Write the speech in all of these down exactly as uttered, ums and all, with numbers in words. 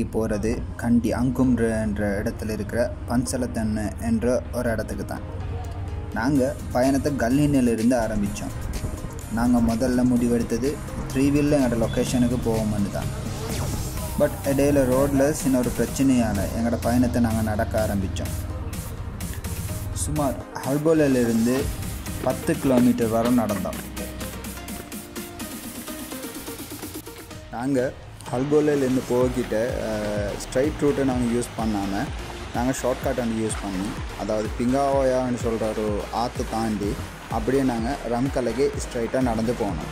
போகிறது கண்டி அங்கும்புர என்ற இடத்துல இருக்கிற pansalathenna என்ற ஒரு இடத்துக்கு தான். நாங்கள் பயணத்தை கல்லினிலிருந்து ஆரம்பித்தோம். நாங்கள் முதல்ல முடிவெடுத்தது த்ரீ வீலில் எங்களோட லொக்கேஷனுக்கு போவோம்னு தான். பட் இடையில ரோடில் சின்ன ஒரு பிரச்சனையால் எங்களோட பயணத்தை நாங்கள் நடக்க ஆரம்பித்தோம். சுமார் ஹல்போலிருந்து பத்து கிலோமீட்டர் வரை நடந்தோம். நாங்கள் ஹல்போலிலேருந்து போகிட்ட ஸ்ட்ரைட் ரூட்டை நாங்கள் யூஸ் பண்ணாமல் நாங்கள் ஷார்ட்கட் வந்து யூஸ் பண்ணி, அதாவது பிங்காவோயான்னு சொல்கிற ஒரு ஆற்று தாண்டி அப்படியே நாங்கள் ரம்கலைக்கு ஸ்ட்ரைட்டாக நடந்து போனோம்.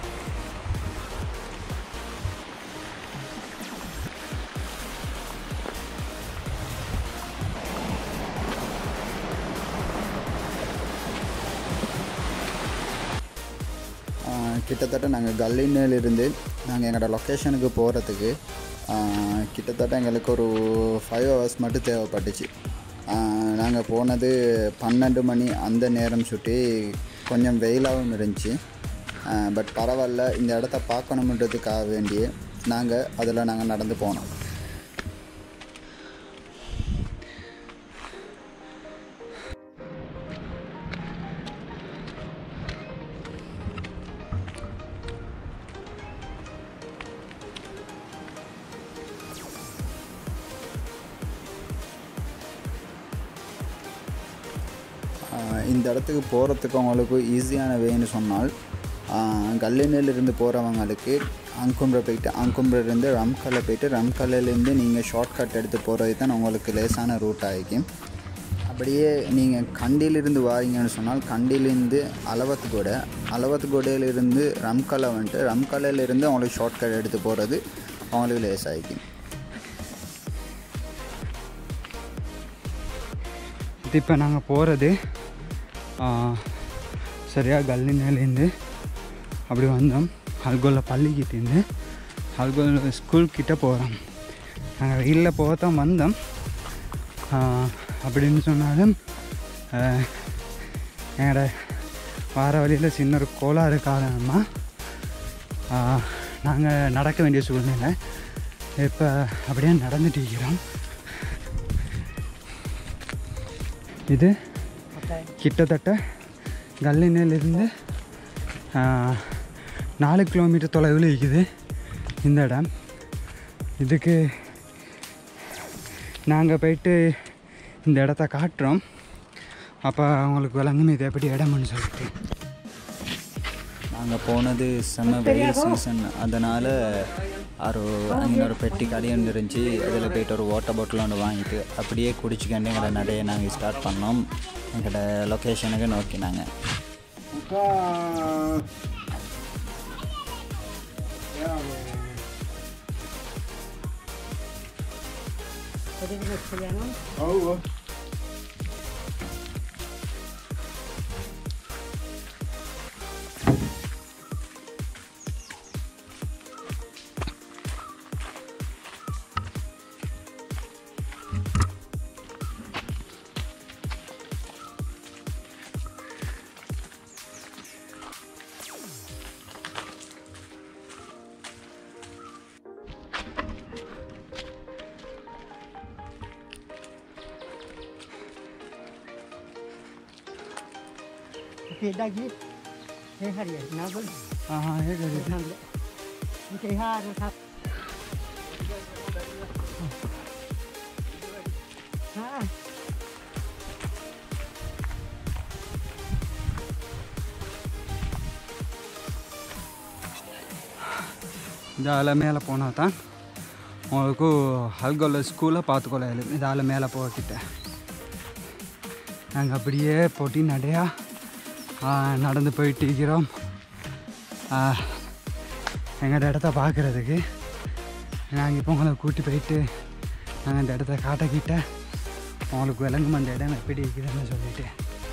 கிட்டத்தட்ட நாங்கள் கல்லினிலிருந்து நாங்கள் எங்களோட லொக்கேஷனுக்கு போகிறதுக்கு கிட்டத்தட்ட எங்களுக்கு ஒரு ஃபைவ் ஹவர்ஸ் மட்டும் தேவைப்பட்டுச்சு. நாங்கள் போனது பன்னெண்டு மணி அந்த நேரம் சுட்டி கொஞ்சம் வெயிலாகவும் இருந்துச்சு. பட் பரவாயில்ல, இந்த இடத்த பார்க்கணுன்றதுக்காக வேண்டிய நாங்கள் அதில் நாங்கள் நடந்து போனோம். இந்த இடத்துக்கு போகிறதுக்கு அவங்களுக்கு ஈஸியான வேன்னு சொன்னால், கல்லினிலிருந்து போகிறவங்களுக்கு அங்கும்புர போயிட்டு அங்கும்புரிலேருந்து ரம்கலை போயிட்டு ரம்கலையிலேருந்து நீங்கள் ஷார்ட்கட் எடுத்து போகிறது தான் உங்களுக்கு லேசான ரூட் ஆகிக்கும். அப்படியே நீங்கள் கண்டியிலிருந்து வாரீங்கன்னு சொன்னால் கண்டியிலேருந்து அலவத்துகோடை, அலவத்துகோடையிலிருந்து ரம்கலை வந்துட்டு ரம்கலையிலேருந்து அவங்களுக்கு ஷார்ட்கட் எடுத்து போகிறது அவங்களுக்கு லேஸ் ஆகிக்கும். இப்போ நாங்கள் போகிறது சரியாக கல்லினிலேருந்து அப்படி வந்தோம். அல்கோலில் பள்ளிக்கிட்டேருந்து அல்கோல் ஸ்கூல்கிட்ட போகிறோம். நாங்கள் வெயிலில் போக தான் வந்தோம். அப்படின்னு சொன்னாலும் எங்களோட வார வழியில் சின்ன ஒரு கோளாறு காரணமாக நாங்கள் நடக்க வேண்டிய சூழ்நிலை. இப்போ அப்படியே நடந்துட்டு இருக்கிறோம். இது கிட்டத்தட்ட கல்லினிலிருந்து நாலு கிலோமீட்டர் தொலைவில் இருக்குது இந்த இடம். இதுக்கு நாங்கள் போயிட்டு இந்த இடத்த காட்டுறோம். அப்போ அவங்களுக்கு விளங்கும் இது எப்படி இடம்னு சொல்லிட்டு. நாங்கள் போனது செம்ம வெயில் சீசன், அதனால் ஒரு அங்கே ஒரு பெட்டி கடையும் இருந்துச்சு. அதில் போய்ட்டு ஒரு வாட்டர் பாட்டில் ஒன்று வாங்கிட்டு அப்படியே குடிச்சிக்கிட்டு எங்களோட நடையை நாங்கள் ஸ்டார்ட் பண்ணோம். எங்களோட லொக்கேஷனுக்கு நோக்கினாங்க. Thì đây gì? Thế hai điểm nào vẫn. À hết rồi. Cái hai nó thấp. Ha. இதால் மேலே போனால் தான் உங்களுக்கு அல்கோலில் ஸ்கூலை பார்த்துக்கொள்ள. இதால் மேலே போகிட்ட நாங்கள் அப்படியே போட்டி நடையா நடந்து போயிட்டு இருக்கிறோம். எங்களோட இடத்த பார்க்குறதுக்கு நாங்கள் இப்போ உங்களை கூட்டி போயிட்டு நாங்கள் இந்த இடத்த காட்டக்கிட்ட உங்களுக்கு விளங்கும் அந்த இடம் எப்படி இருக்குதுன்னு சொல்லிட்டு.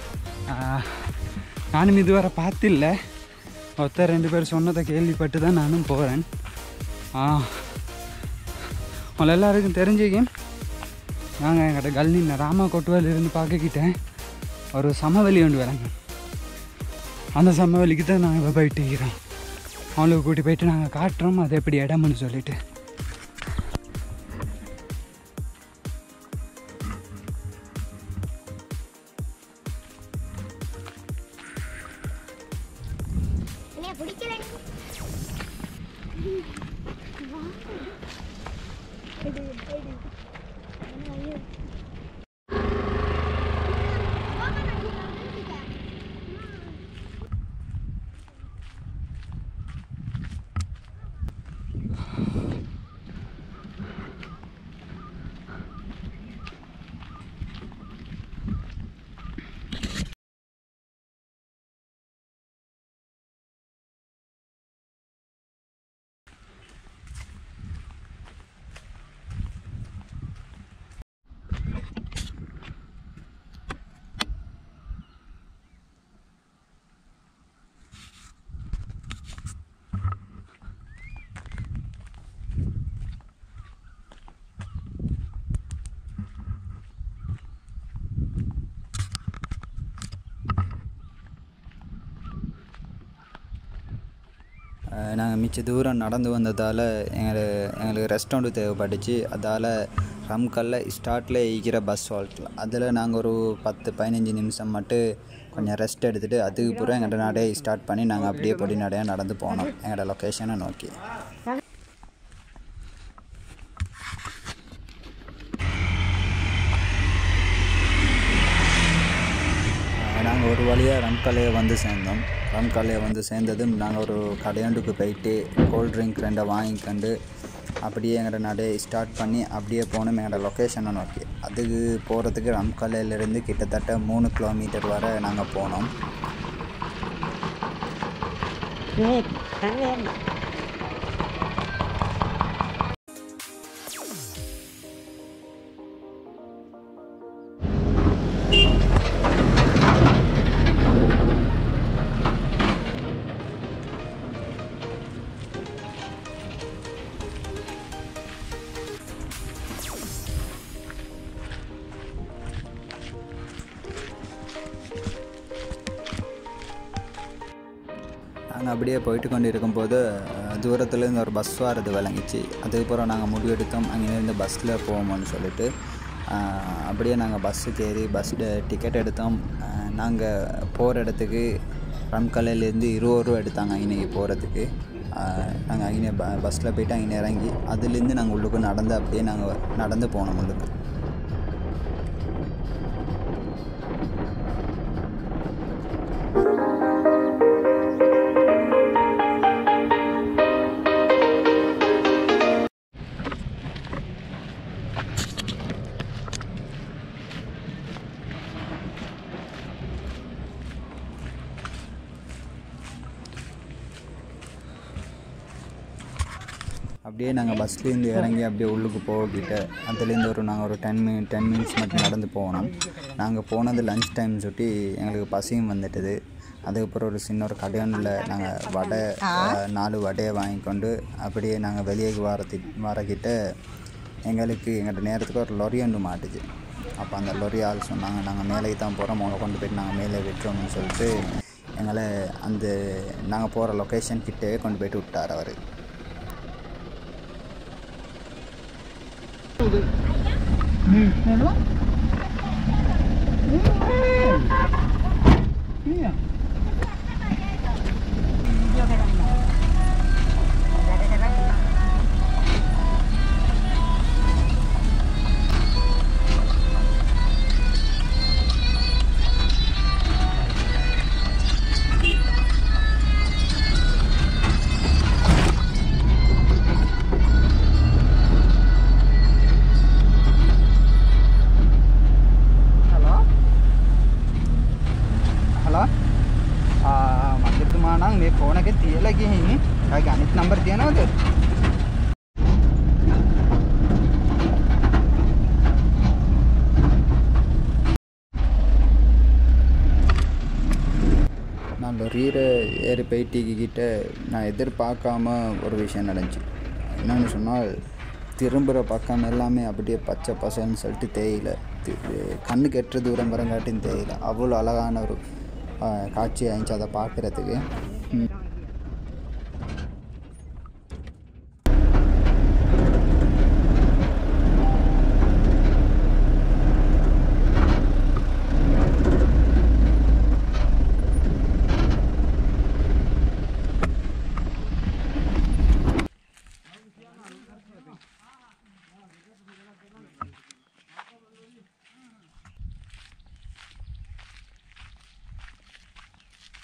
நானும் இதுவரை பார்த்தில்ல, ஒருத்தர் ரெண்டு பேர் சொன்னதை கேள்விப்பட்டு தான் நானும் போகிறேன். உங்களை எல்லாருக்கும் தெரிஞ்சுக்கும். நாங்கள் எங்கிட்ட கல்லின் ராமா கொட்டுவாலிருந்து பார்க்கக்கிட்டேன் ஒரு சமவெளி ஒன்று விளங்கும். அந்த சமவெளிக்கு தான் நாங்கள் இப்போ போயிட்டு இருக்கிறோம். அவங்களுக்கு கூட்டி போயிட்டு நாங்கள் காட்டுறோம் அது எப்படி இடம்னு சொல்லிட்டு. நாங்கள் மிச்ச தூரம் நடந்து வந்ததால் எங்களுக்கு எங்களுக்கு ரெஸ்டாரண்ட் தேவைப்பட்டுச்சு. அதால் ரம்கல்ல ஸ்டார்ட்டில் இருக்கிற பஸ் ஹால்ட்டில் அதில் நாங்கள் ஒரு பத்து பதினஞ்சு நிமிஷம் மட்டும் கொஞ்சம் ரெஸ்ட் எடுத்துகிட்டு அதுக்கு பிறகு எங்கள்கிட்ட நடைய ஸ்டார்ட் பண்ணி நாங்கள் அப்படியே பொடி நடையாக நடந்து போனோம் எங்களோட லொக்கேஷனை நோக்கி. நாங்கள் ஒரு வழியாக ரம்கல்லையை வந்து சேர்ந்தோம். ரம்கல்லையை வந்து சேர்ந்ததும் நாங்கள் ஒரு கடையாண்டுக்கு போயிட்டு கோல்ட் ட்ரிங்க் ரெண்டை வாங்கிக்கொண்டு அப்படியே எங்களோட நடையை ஸ்டார்ட் பண்ணி அப்படியே போனோம் எங்களோட லொக்கேஷனை நோக்கி. அதுக்கு போகிறதுக்கு ரம்கல்லையிலேருந்து கிட்டத்தட்ட மூணு கிலோமீட்டர் வரை நாங்கள் போனோம். நாங்கள் அப்படியே போயிட்டு கொண்டு இருக்கும்போது தூரத்துலேருந்து ஒரு பஸ் வரது விளங்கிச்சு. அதுக்கப்புறம் நாங்கள் முடிவெடுத்தோம் அங்கேருந்து பஸ்ஸில் போவோம்னு சொல்லிட்டு. அப்படியே நாங்கள் பஸ்ஸுக்கு ஏறி பஸ் டிக்கெட் எடுத்தோம். நாங்கள் போகிற இடத்துக்கு ரம்கல்லையிலேருந்து இருபது ரூபா எடுத்தாங்க அங்கே போகிறதுக்கு. நாங்கள் அங்கே ப பஸ்ஸில் போய்ட்டு அங்கே இறங்கி அதுலேருந்து நாங்கள் உள்ளுக்கு நடந்து அப்படியே நாங்கள் நடந்து போனோம் உள்ளுக்கு. அப்படியே நாங்கள் பஸ்லேருந்து இறங்கி அப்படியே உள்ளுக்கு போகிட்ட அதுலேருந்து ஒரு நாங்கள் ஒரு டென் மினிட் டென் மினிட்ஸ் மட்டும் நடந்து போகணும். நாங்கள் போனது லன்ச் டைம் சுட்டி எங்களுக்கு பசியும் வந்துட்டுது. அதுக்கப்புறம் ஒரு சின்ன ஒரு கடையாண்டில் நாங்கள் வடை நாலு வடையை வாங்கி கொண்டு அப்படியே நாங்கள் வெளியே வரத்தி வரக்கிட்ட எங்களுக்கு எங்கள்கிட்ட நேரத்துக்கு ஒரு லொரி ஒன்று மாட்டுச்சு. அப்போ அந்த லொரி ஆள் சொன்னாங்க நாங்கள் மேலேக்கு தான் போகிறோம், உங்களை கொண்டு போய்ட்டு நாங்கள் மேலே விட்டுறோம்னு சொல்லிட்டு எங்களை அந்த நாங்கள் போகிற லொக்கேஷன் கிட்டே கொண்டு போய்ட்டு விட்டார் அவர். මේ ෆෝන් එකේ තියලා ගිහින් ආගේ අනිත් නම්බර් තියනවද? நான் லொரியில் ஏறி போயிட்டிக்கிட்ட நான் எதிர்பார்க்காம ஒரு விஷயம் நடந்துச்சு. என்னென்னு சொன்னால் திரும்புகிற பக்கம் எல்லாமே அப்படியே பச்சை பசைன்னு சொல்லிட்டு தேயிலை, கண்ணுக்கு எட்டுற தூரம் வரங்காட்டின்னு தேயிலை. அவ்வளோ அழகான ஒரு காட்சி ஆயிடுச்சு அதை பார்க்குறதுக்கு.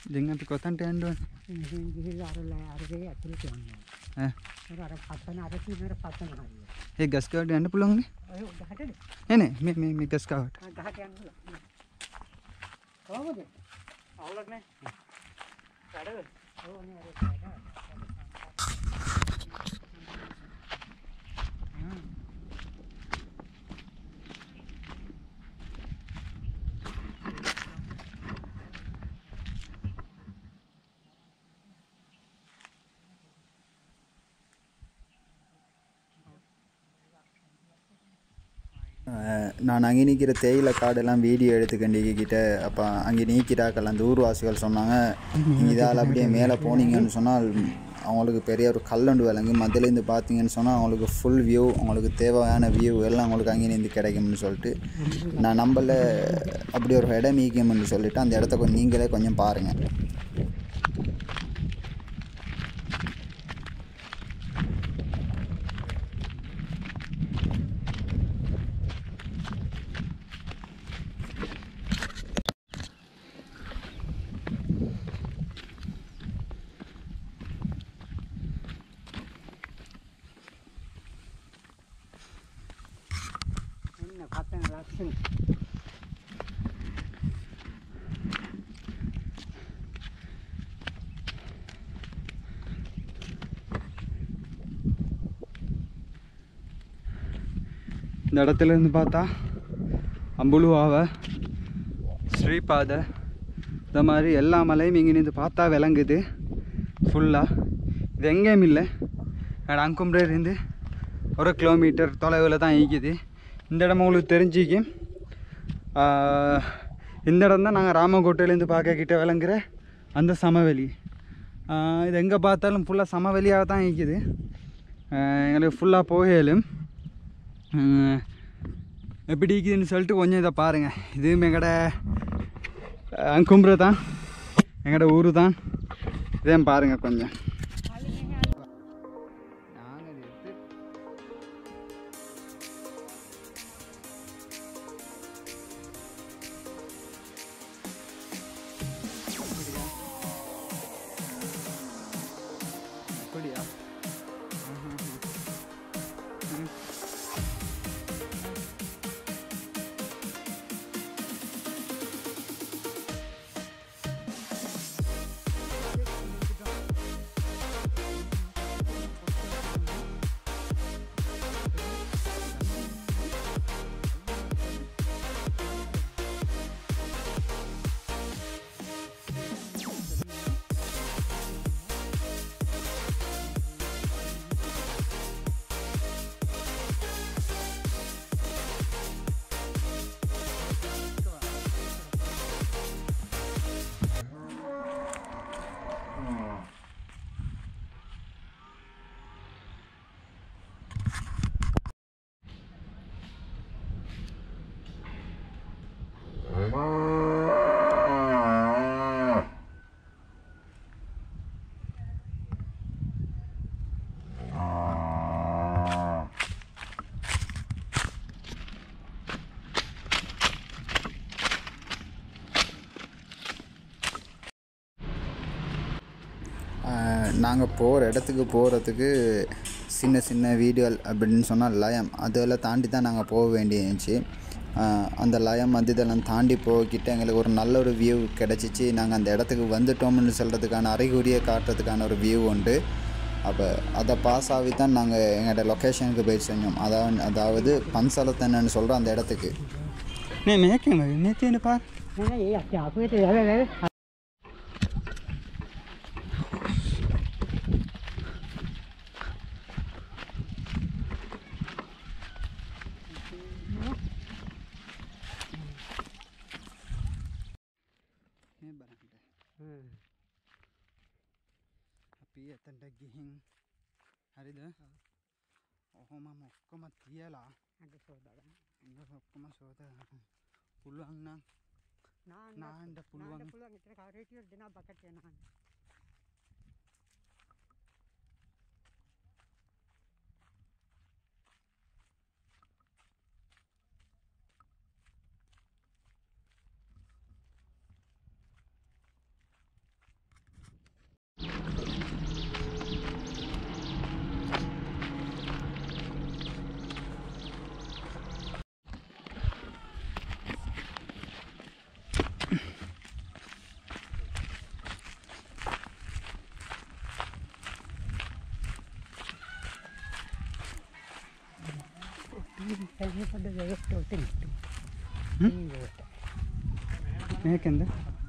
Dengan tu kotan tu ando. මෙහෙන් ගිහිල්ලා අර අරගේ ඇතුළට යනවා. ඈ. ඒක අර පතන අර තියෙන පතන හරිය. ඒ ගස් ගාවට යන්න පුළුවන් නේ? ඔය ගහටද? නේ නේ මේ මේ මේ ගස් ගාවට. ආ ගහට යන්න පුළුවන්. කොහමද? අවුලක් නැහැ. වැඩද? ඔව් නේ අර වැඩ. நான் அங்கே நிற்கிற தேயிலை காடெல்லாம் வீடியோ எடுத்துக்கண்டிக்கிட்ட அப்போ அங்கே நீக்கிறாக்கள் அந்த ஊர்வாசிகள் சொன்னாங்க நீங்கள் இதால் அப்படியே மேலே போனீங்கன்னு சொன்னால் அவங்களுக்கு பெரிய ஒரு கல்லண்டு விலங்கு மத்தியிலேருந்து பார்த்தீங்கன்னு சொன்னால் அவங்களுக்கு ஃபுல் வியூ அவங்களுக்கு தேவையான வியூ எல்லாம் அவங்களுக்கு அங்கே நின்று கிடைக்கும்னு சொல்லிட்டு நான் நம்பல அப்படி ஒரு இடம் நீக்கம்னு சொல்லிவிட்டு அந்த இடத்த கொஞ்சம் நீங்களே கொஞ்சம் பாருங்கள். என்ன பத்தன லட்சம். இந்த இடத்துல இருந்து பார்த்தா அம்புலுவாவை ஸ்ரீபாதை இந்த மாதிரி எல்லா மலையும் இங்கே நின்று பார்த்தா விளங்குது ஃபுல்லாக. இது எங்கேயும் இல்லை, அங்கும்புரா இருந்து ஒரு கிலோமீட்டர் தொலைவில் தான் ஈக்குது. இந்த இடம் உங்களுக்கு தெரிஞ்சிக்கு. இந்த இடம் தான் நாங்கள் ராமகோட்டையிலேருந்து பார்க்க கிட்ட விளங்குற அந்த சமவெளி. இது எங்கே பார்த்தாலும் ஃபுல்லாக சமவெளியாக தான் ஈக்குது. எங்களுக்கு ஃபுல்லாக போகலும் எப்படி இருக்குதுன்னு சொல்லிட்டு கொஞ்சம் இதை பாருங்கள். இதுவும் எங்கட அங்கும்புரா தான், எங்கட ஊர் தான். இதையும் பாருங்கள் கொஞ்சம். நாங்கள் போகிற இடத்துக்கு போகிறதுக்கு சின்ன சின்ன வீடியோல் அப்படின்னு சொன்னால் லயம் அதெல்லாம் தாண்டி தான் நாங்கள் போக வேண்டியிருந்துச்சு. அந்த லயம் அது இதெல்லாம் தாண்டி போகிட்ட எங்களுக்கு ஒரு நல்ல ஒரு வியூ கிடச்சிச்சு. நாங்கள் அந்த இடத்துக்கு வந்துட்டோம்னு சொல்கிறதுக்கான அறிகுறியை காட்டுறதுக்கான ஒரு வியூ உண்டு. அப்போ அதை பாஸ் ஆகி தான் நாங்கள் எங்களோட லொக்கேஷனுக்கு போய் செஞ்சோம். அதாவது அதாவது pansalathennaன்னு சொல்கிற அந்த இடத்துக்கு. நீ மேய்க்கணும் நேற்று பா නෑ ඒ අක්කේ අපේට වැව අපි එතනට ගිහින් හරිද? ඔහොම ඔක්කොම තියලා අද සෝදාගන්න. ඉන්න ඔක්කොම සෝදාගන්න. පුළුවන් නම් නාන්න පුළුවන්. නාන්න පුළුවන්. ඉතින් කාරේටිය දෙනා බකට් එක නාන්න. මේකෙන්ද?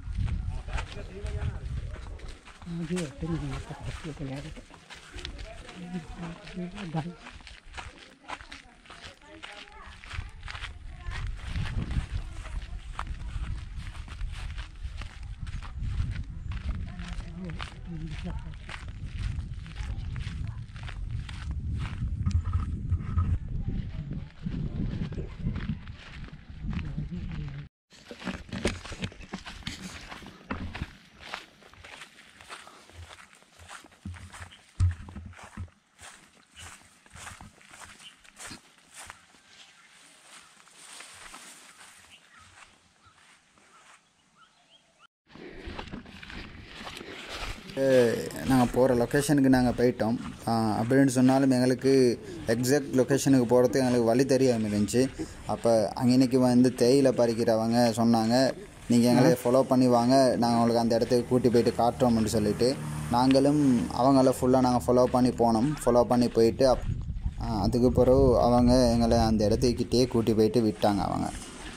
நாங்கள் போகிற லொக்கேஷனுக்கு நாங்கள் போயிட்டோம். அப்படின்னு சொன்னாலும் எங்களுக்கு எக்ஸாக்ட் லொக்கேஷனுக்கு போகிறதுக்கு எங்களுக்கு வழி தெரியாமல் இருந்துச்சு. அப்போ அங்கன்னைக்கு வந்து தேயிலை பறிக்கிறவங்க சொன்னாங்க, நீங்கள் எங்களை ஃபாலோ பண்ணி வாங்க, நாங்கள் உங்களுக்கு அந்த இடத்துக்கு கூட்டி போயிட்டு காட்டுறோம்னு சொல்லிவிட்டு நாங்களும் அவங்கள ஃபுல்லாக நாங்கள் ஃபாலோ பண்ணி போனோம். ஃபாலோ பண்ணி போயிட்டு அப் அதுக்கு பிறகு அவங்க எங்களை அந்த இடத்துக்கிட்டே கூட்டி போயிட்டு விட்டாங்க. அவங்க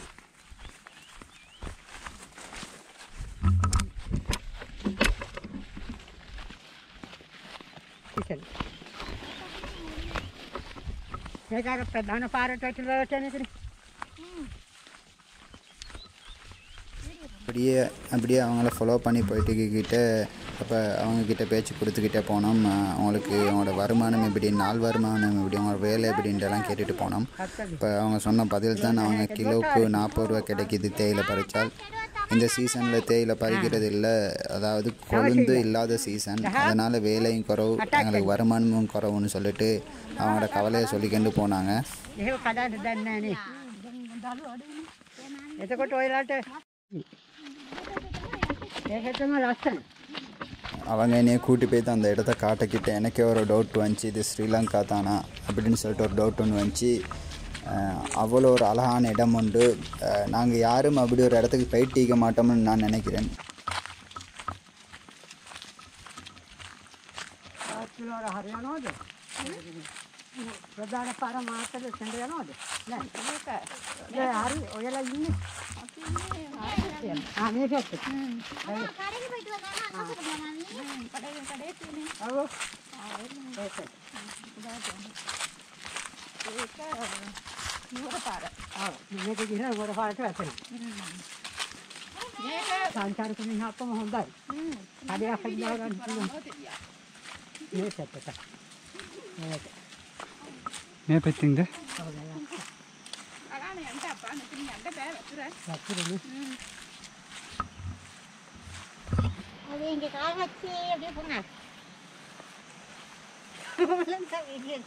प्रधान पार्ट அப்படியே அப்படியே அவங்கள ஃபாலோ பண்ணி போயிட்டு கிட்ட அப்போ அவங்கக்கிட்ட பேச்சு கொடுத்துக்கிட்டே போனோம். அவங்களுக்கு அவங்களோட வருமானம் எப்படி, நாள் வருமானம் எப்படி, அவங்களோட வேலை எப்படின்றலாம் கேட்டுட்டு போனோம். இப்போ அவங்க சொன்ன பதில் தான் அவங்க கிலோவுக்கு நாற்பது ரூபா கிடைக்கிது தேயிலை பறித்தால். இந்த சீசனில் தேயிலை பறிக்கிறது இல்லை, அதாவது கொழுந்து இல்லாத சீசன், அதனால் வேலையும் குறவு, எங்களுக்கு வருமானமும் குறவுன்னு சொல்லிட்டு அவங்களோட கவலையை சொல்லிக்கொண்டு போனாங்க. அவங்க என்னைய கூட்டி போய் தான் அந்த இடத்த காட்டிக்கிட்ட எனக்கே ஒரு டவுட் வந்துச்சு, இது ஸ்ரீலங்கா தானா அப்படின்னு சொல்லிட்டு ஒரு டவுட் ஒன்று வந்துச்சு. அவ்வளோ ஒரு அழகான இடம் உண்டு. நாங்கள் யாரும் அப்படி ஒரு இடத்துக்கு போயிட்டிக்க மாட்டோம்னு நான் நினைக்கிறேன். प्रधान पारा मात्र चंद्र यानोद ना ये हरी ओयला इन्ने हां मैं फेट कारे के बैठवा गाना ना बनानी कड़े कड़े तीने आओ ऐसे एक नूर पारा आओ मैं के गिरा नूर पारा के ऐसे ये के संचार को नहीं आपको होंदा आगे आ खड़ी जाओ ये सब पता මේ පැත්තින්ද? අරානේ යන්න අපා මෙතන යන්න බෑ වතුර. වතුරනේ. අද ඉංගේ කාවච්චි අපි පුණා. බලන්න තමයි.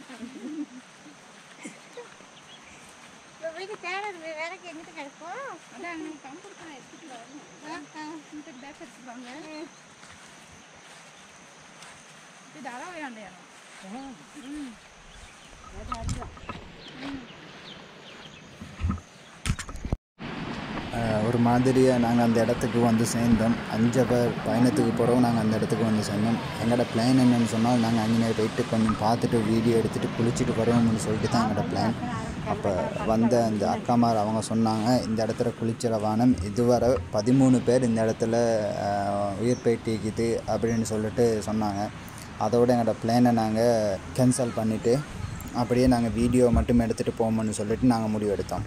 ලොබේක තාරද මේ වැරක එන්නට කරකෝ. අද අන්න කම්පුර කරා ඉස්කිලා. ආ ආ මෙතන බෑකට් බංග. ඉතින් දාලා යන්න යනවා. හ්ම්. ஒரு மாதிரியாக நாங்கள் அந்த இடத்துக்கு வந்து சேர்ந்தோம். அஞ்சு பேர் பயணத்துக்கு போகிறோம். நாங்கள் அந்த இடத்துக்கு வந்து சேர்ந்தோம். எங்களோட பிளான் என்னென்னு சொன்னால், நாங்கள் அங்கே போயிட்டு கொஞ்சம் பார்த்துட்டு வீடியோ எடுத்துகிட்டு குளிச்சுட்டு வருவோம்னு சொல்லிட்டு தான் எங்களோட பிளான். அப்போ வந்த அந்த அக்காமார் அவங்க சொன்னாங்க, இந்த இடத்துல குளிச்சிட வானம், இதுவரை பதிமூணு பேர் இந்த இடத்துல உயிர் போயிட்டிக்குது அப்படின்னு சொல்லிட்டு சொன்னாங்க. அதோடு எங்களோட பிளானை நாங்கள் கேன்சல் பண்ணிவிட்டு அப்படியே நாங்கள் வீடியோ மட்டும் எடுத்துகிட்டு போவோம்னு சொல்லிட்டு நாங்கள் முடிவு எடுத்தோம்.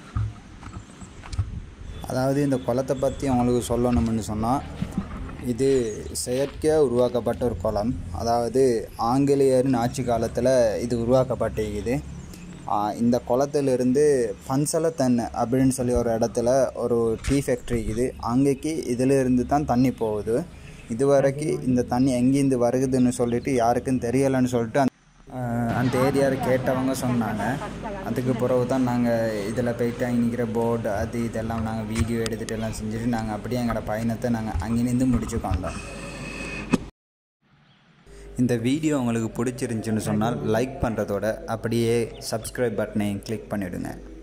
அதாவது இந்த குளத்தை பற்றி அவங்களுக்கு சொல்லணும்னு சொன்னால், இது செயற்கையாக உருவாக்கப்பட்ட ஒரு குளம். அதாவது ஆங்கிலேயரின் ஆட்சி காலத்தில் இது உருவாக்கப்பட்டிருக்குது. இந்த குளத்திலிருந்து பன்சலத்தென்ன அப்படின்னு சொல்லி ஒரு இடத்துல ஒரு டீ ஃபேக்ட்ரி இருக்குது. அங்கேக்கு இதிலிருந்து தான் தண்ணி போகுது. இதுவரைக்கும் இந்த தண்ணி எங்கேருந்து வருகுதுன்னு சொல்லிட்டு யாருக்கும் தெரியலைன்னு சொல்லிட்டு அந்த ஏரியாவில் கேட்டவங்க சொன்னாங்க. அதுக்கு பிறகு தான் நாங்கள் இதில் போயிட்டு அங்கே நிற்கிற போர்டு அது இதெல்லாம் நாங்கள் வீடியோ எடுத்துகிட்டு எல்லாம் செஞ்சுட்டு நாங்கள் அப்படியே எங்களோட பயணத்தை நாங்கள் அங்கேருந்து முடிச்சுக்கொண்டோம். இந்த வீடியோ உங்களுக்கு பிடிச்சிருந்துச்சின்னு சொன்னால் லைக் பண்ணுறதோட அப்படியே சப்ஸ்கிரைப் பட்டனையும் கிளிக் பண்ணிவிடுங்க.